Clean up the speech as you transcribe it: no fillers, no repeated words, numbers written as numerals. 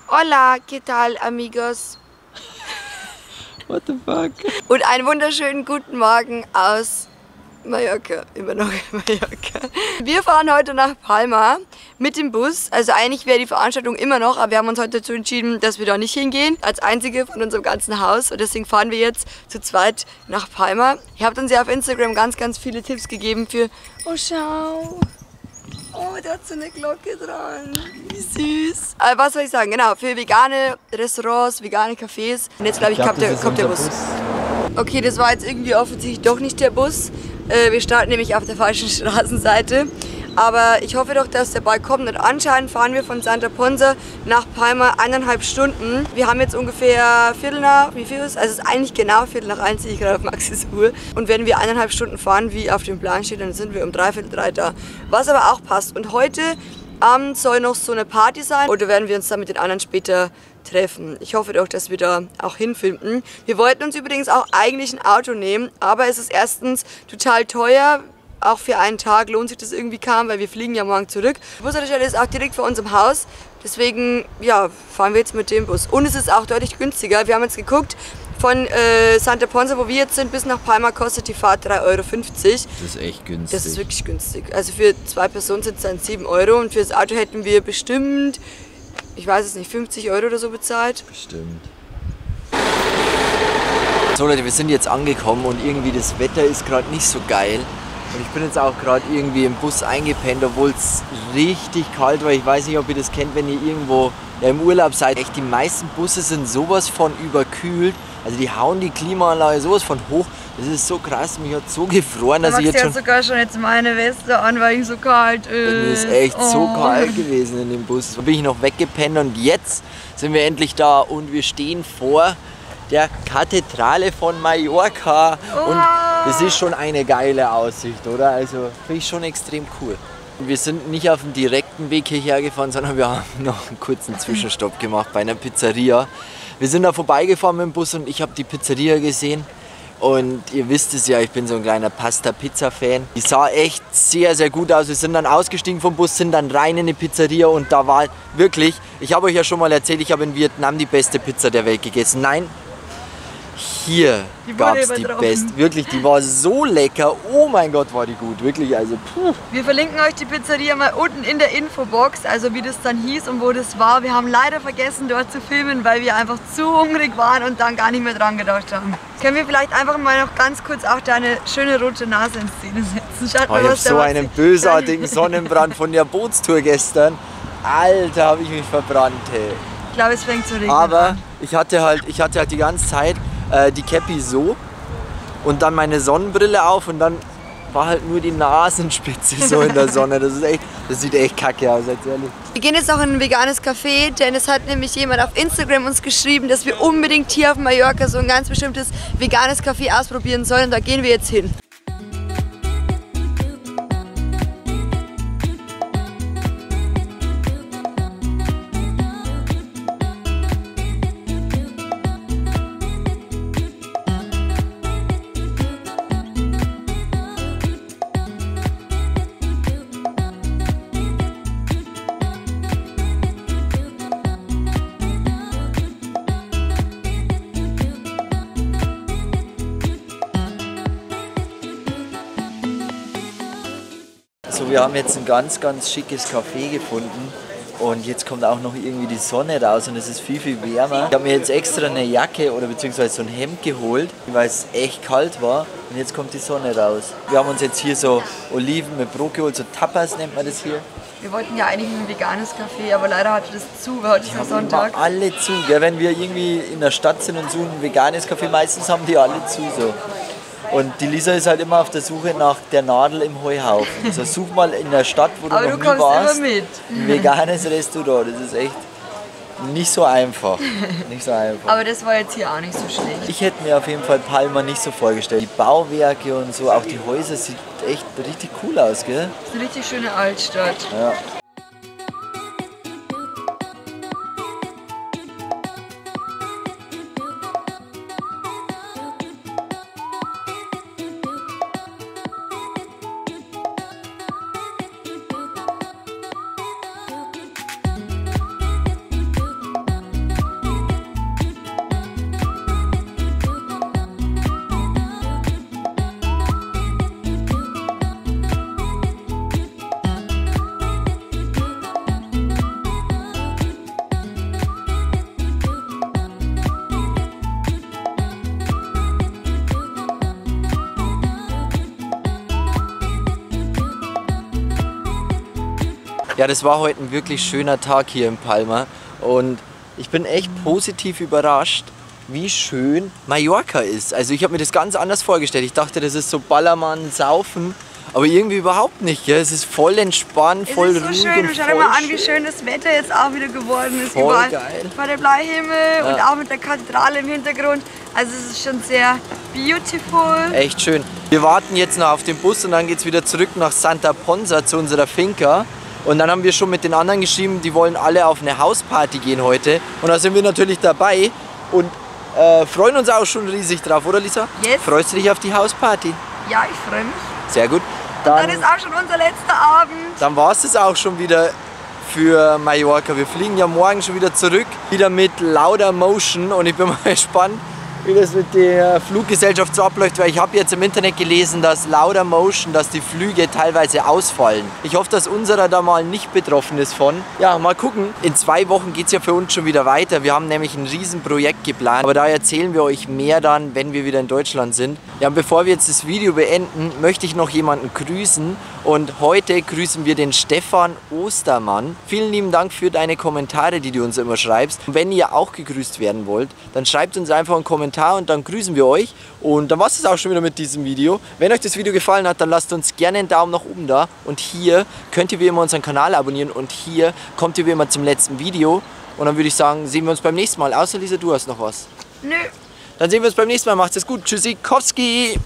Hola, ¿qué tal, amigos? What the fuck? Und einen wunderschönen guten Morgen aus Mallorca, immer noch Mallorca. Wir fahren heute nach Palma mit dem Bus. Also eigentlich wäre die Veranstaltung immer noch, aber wir haben uns heute dazu entschieden, dass wir da nicht hingehen, als einzige von unserem ganzen Haus. Und deswegen fahren wir jetzt zu zweit nach Palma. Ihr habt uns ja auf Instagram ganz, ganz viele Tipps gegeben für, oh schau, oh, da hat so eine Glocke dran, wie süß. Was soll ich sagen, genau, für vegane Restaurants, vegane Cafés. Und jetzt glaube ich, kommt der Bus. Okay, das war jetzt irgendwie offensichtlich doch nicht der Bus. Wir starten nämlich auf der falschen Straßenseite. Aber ich hoffe doch, dass der bald kommt. Und anscheinend fahren wir von Santa Ponsa nach Palma 1,5 Stunden. Wir haben jetzt ungefähr Viertel nach, wie viel ist? Also es ist eigentlich genau Viertel nach 1, sehe ich gerade auf Maxis Uhr. Und wenn wir 1,5 Stunden fahren, wie auf dem Plan steht, dann sind wir um 2:45 da. Was aber auch passt. Und heute Abend soll noch so eine Party sein. Oder werden wir uns dann mit den anderen später treffen. Ich hoffe doch, dass wir da auch hinfinden. Wir wollten uns übrigens auch eigentlich ein Auto nehmen, aber es ist erstens total teuer. Auch für einen Tag lohnt sich das irgendwie kaum, weil wir fliegen ja morgen zurück. Die Bushaltestelle ist auch direkt vor unserem Haus. Deswegen ja, fahren wir jetzt mit dem Bus. Und es ist auch deutlich günstiger. Wir haben jetzt geguckt, von Santa Ponsa, wo wir jetzt sind, bis nach Palma kostet die Fahrt 3,50 Euro. Das ist echt günstig. Das ist wirklich günstig. Also für 2 Personen sind es dann 7 Euro und für das Auto hätten wir bestimmt, ich weiß es nicht, 50 Euro oder so bezahlt. Bestimmt. So Leute, wir sind jetzt angekommen und irgendwie das Wetter ist gerade nicht so geil. Und ich bin jetzt auch gerade irgendwie im Bus eingepennt, obwohl es richtig kalt war. Ich weiß nicht, ob ihr das kennt, wenn ihr irgendwo im Urlaub seid. Echt, die meisten Busse sind sowas von überkühlt. Also die hauen die Klimaanlage sowas von hoch. Das ist so krass, mich hat so gefroren, dass ich jetzt schon... sogar schon jetzt meine Weste an, weil ich so kalt ist. Mir ist echt so kalt gewesen in dem Bus. So bin ich noch weggepennt und jetzt sind wir endlich da und wir stehen vor der Kathedrale von Mallorca. Und das ist schon eine geile Aussicht, oder? Also finde ich schon extrem cool. Wir sind nicht auf dem direkten Weg hierher gefahren, sondern wir haben noch einen kurzen Zwischenstopp gemacht bei einer Pizzeria. Wir sind da vorbeigefahren mit dem Bus und ich habe die Pizzeria gesehen. Und ihr wisst es ja, ich bin so ein kleiner Pasta-Pizza-Fan. Die sah echt sehr, sehr gut aus. Wir sind dann ausgestiegen vom Bus, sind dann rein in die Pizzeria und da war wirklich, ich habe euch ja schon mal erzählt, ich habe in Vietnam die beste Pizza der Welt gegessen. Nein, hier gab es die beste. Wirklich, die war so lecker. Oh mein Gott, war die gut. Wirklich, also puh. Wir verlinken euch die Pizzeria mal unten in der Infobox, also wie das dann hieß und wo das war. Wir haben leider vergessen, dort zu filmen, weil wir einfach zu hungrig waren und dann gar nicht mehr dran gedacht haben. Können wir vielleicht einfach mal noch ganz kurz auch deine schöne rote Nase in Szene setzen? Schaut mal, ich habe so einen bösartigen Sonnenbrand von der Bootstour gestern. Alter, habe ich mich verbrannt, hey. Ich glaube, es fängt zu regnen Aber an. ich hatte halt die ganze Zeit die Cappy so und dann meine Sonnenbrille auf und dann war halt nur die Nasenspitze so in der Sonne. Das sieht echt kacke aus, jetzt ehrlich. Wir gehen jetzt noch in ein veganes Café, denn es hat nämlich jemand auf Instagram uns geschrieben, dass wir unbedingt hier auf Mallorca so ein ganz bestimmtes veganes Café ausprobieren sollen. Und da gehen wir jetzt hin. So, wir haben jetzt ein ganz, ganz schickes Café gefunden und jetzt kommt auch noch irgendwie die Sonne raus und es ist viel, viel wärmer. Ich habe mir jetzt extra eine Jacke oder beziehungsweise so ein Hemd geholt, weil es echt kalt war und jetzt kommt die Sonne raus. Wir haben uns jetzt hier so Oliven mit Brot geholt, so Tapas nennt man das hier. Wir wollten ja eigentlich ein veganes Café, aber leider hatte das zu, weil heute ist ja Sonntag. Alle zu, gell? Wenn wir irgendwie in der Stadt sind und suchen ein veganes Café, meistens haben die alle zu so. Und die Lisa ist halt immer auf der Suche nach der Nadel im Heuhaufen. Also such mal in der Stadt, wo du noch nie warst, immer mit. ein veganes Restaurant. Das ist echt nicht so einfach. Nicht so einfach. Aber das war jetzt hier auch nicht so schlecht. Ich hätte mir auf jeden Fall Palma nicht so vorgestellt. Die Bauwerke und so, auch die Häuser, sieht echt richtig cool aus, gell? Das ist eine richtig schöne Altstadt. Ja. Ja, das war heute ein wirklich schöner Tag hier in Palma und ich bin echt positiv überrascht, wie schön Mallorca ist. Also ich habe mir das ganz anders vorgestellt. Ich dachte, das ist so Ballermann, Saufen, aber irgendwie überhaupt nicht. Ja? Es ist voll entspannt, voll ruhig. Es ist so schön. Und schau dir mal an, wie schön das Wetter jetzt auch wieder geworden ist. Voll überall. geil. Bei der Bleihimmel und auch mit der Kathedrale im Hintergrund. Also es ist schon sehr beautiful. Echt schön. Wir warten jetzt noch auf den Bus und dann geht es wieder zurück nach Santa Ponsa zu unserer Finca. Und dann haben wir schon mit den anderen geschrieben, die wollen alle auf eine Hausparty gehen heute. Und da sind wir natürlich dabei und freuen uns auch schon riesig drauf, oder Lisa? Yes. Freust du dich auf die Hausparty? Ja, ich freue mich. Sehr gut. Dann ist auch schon unser letzter Abend. Dann war es das auch schon wieder für Mallorca. Wir fliegen ja morgen schon wieder zurück, wieder mit Laudamotion und ich bin mal gespannt, wie das mit der Fluggesellschaft so abläuft, weil ich habe jetzt im Internet gelesen, dass Laudamotion, dass die Flüge teilweise ausfallen. Ich hoffe, dass unserer da mal nicht betroffen ist von. Ja, mal gucken. In 2 Wochen geht es ja für uns schon wieder weiter. Wir haben nämlich ein Riesenprojekt geplant, aber da erzählen wir euch mehr dann, wenn wir wieder in Deutschland sind. Ja, und bevor wir jetzt das Video beenden, möchte ich noch jemanden grüßen und heute grüßen wir den Stefan Ostermann. Vielen lieben Dank für deine Kommentare, die du uns immer schreibst. Und wenn ihr auch gegrüßt werden wollt, dann schreibt uns einfach einen Kommentar und dann grüßen wir euch. Und dann war es auch schon wieder mit diesem Video. Wenn euch das Video gefallen hat, dann lasst uns gerne einen Daumen nach oben da. Und hier könnt ihr wie immer unseren Kanal abonnieren und hier kommt ihr wie immer zum letzten Video. Und dann würde ich sagen, sehen wir uns beim nächsten Mal. Außer Lisa, du hast noch was. Nö. Dann sehen wir uns beim nächsten Mal. Macht's es gut. Tschüssikowski.